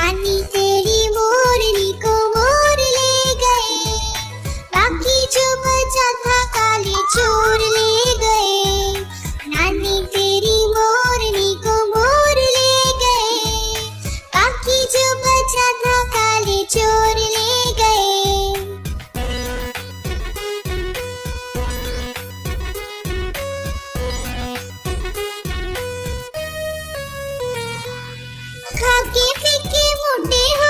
नानी तेरी मोरनी को मोर ले गए, बाकी जो बचा था काले चोर ले गए। नानी तेरी मोरनी को मोर ले गए, बाकी जो बचा था काले चोर ले गए। खाके फीके मोटे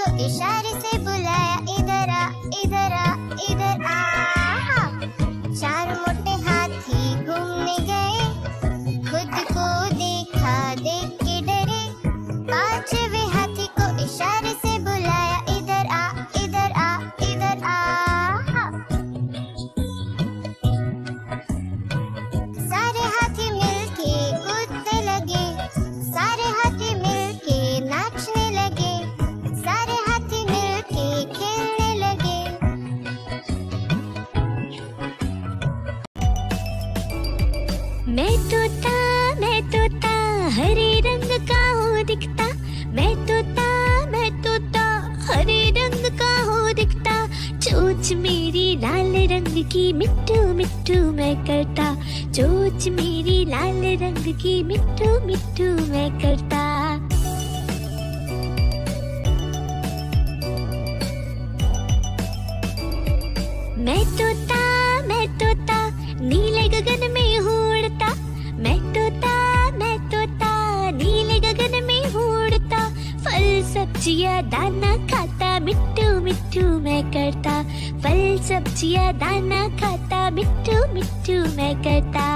को इशारे से बुलाया, इधर आ इधर आ इधर आ। चार मोटे हाथी घूमने गए, खुद को देखा देख के डरे। पांचवे हाथी को इशारे से बुलाया, इधर आ इधर आ इधर आ। सारे हाथी मिलके कूदने लगे, सारे हाथी मिलके नाचने लगे, सारे हाथी मिलके खेलने लगे। मैं तोता हरे रंग का हूँ दिखता। मैं तोता हरे रंग का हूँ दिखता। चोंच मेरी लाल रंग की मिट्टू मिट्टू मैं करता। चोंच मेरी लाल रंग की मिट्टू मिट्टू मैं करता। मैं तोता नीले गगन में हूँ उड़ता। मैं तोता नीले गगन में हूँ उड़ता। फल सब्जियाँ दाना खाता, मिट्टू मिट्टू मैं करता। फल सब्जियाँ दाना खाता, मिट्टू मिट्टू मैं करता।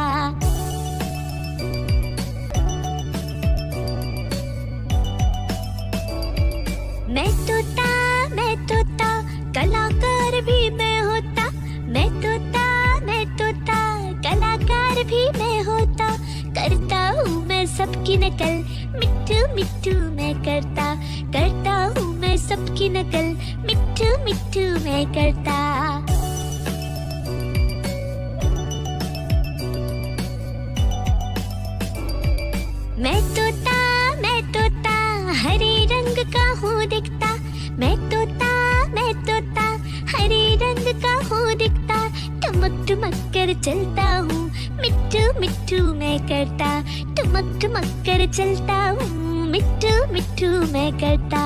मैं तोता कलाकार भी मैं होता। मैं तोता कलाकार भी मैं होता। करता हूँ मैं सबकी नकल, मिट्टू मिट्टू मैं करता। करता हूँ मैं सबकी नकल, मिट्टू मिट्टू मैं करता। मैं तोता हरे रंग का हूँ दिखता। मैं तोता हरे रंग का हूँ दिखता। टमक टमक कर चलता हूँ, मिट्टू मिट्टू मैं करता। टमक टमक कर चलता हूँ, मिट्टू मिट्टू मैं करता।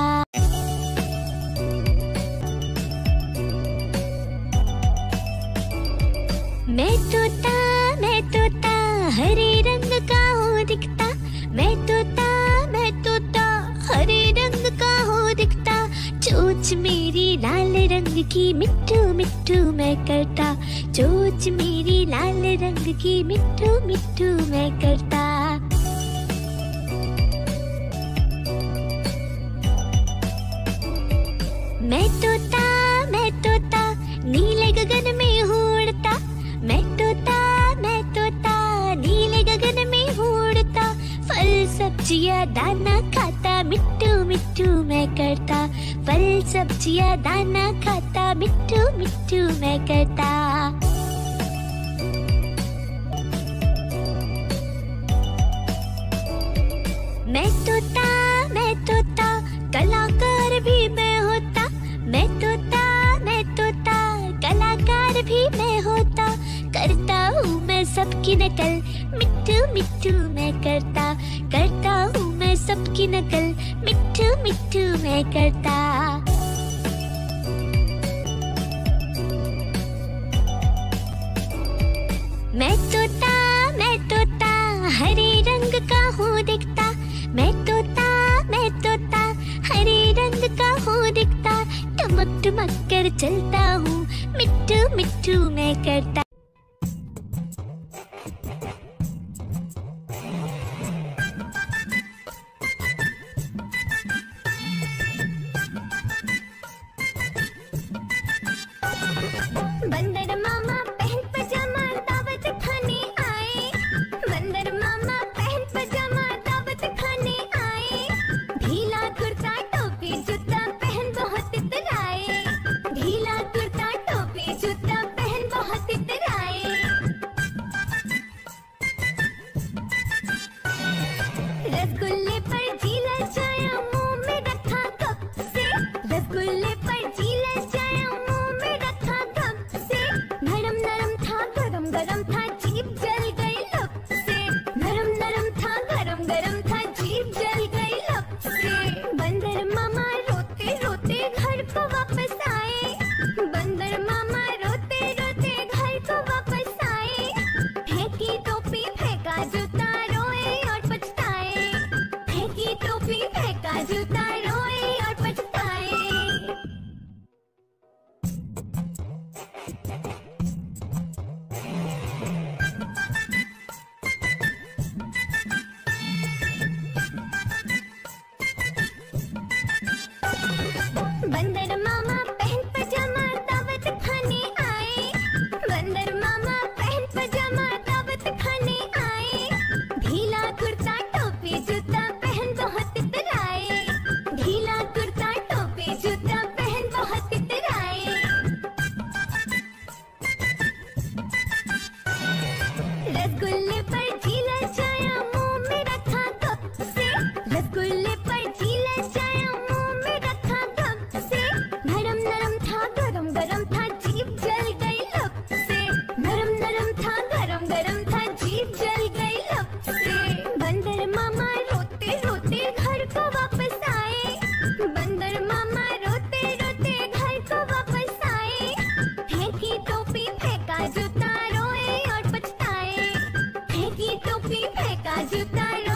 मैं तोता हरे रंग का हूँ दिखता। मैं तोता हरे रंग का हूँ दिखता। चोंच मेरी लाल रंग की मिट्टू मिट्टू मैं करता। चोंच मेरी लाल रंग की मिट्टू मिट्टू मैं करता। मैं तोता नीले गगन में हूँ उड़ता। मैं तोता नीले गगन में हूँ उड़ता। फल सब्जियाँ दाना खाता, मिट्टू मिट्टू मैं करता। फल सब्जियाँ दाना खाता, मिट्टू मिट्टू मैं करता। मैं तोता कलाकार भी मैं होता। मैं तोता कलाकार भी मैं होता। करता हूँ मैं सबकी नकल, मिट्टू मिट्टू मैं करता। करता हूँ मैं सबकी नकल, मिट्टू मिट्टू मैं करता। मैं तोता हरे रंग का हूँ दिखता। मैं तोता हरे रंग का हूँ दिखता। टमक टमक कर चलता हूँ, मिट्टू मिट्टू मैं करता। बंदर मामा पहन पजामा दावत खाने आए। बंदर मामा पहन पजामा दावत खाने आए। ढीला कुर्ता टोपी जूता पहन बहुत इतराए। ढीला कुर्ता टोपी जूता पहन बहुत इतराए। रसगुल्ले पर जी लजाया, मुंह में रखा कप से। रसगुल्ले पर जी लजाया, मुंह में रखा कप से। फेंका जूता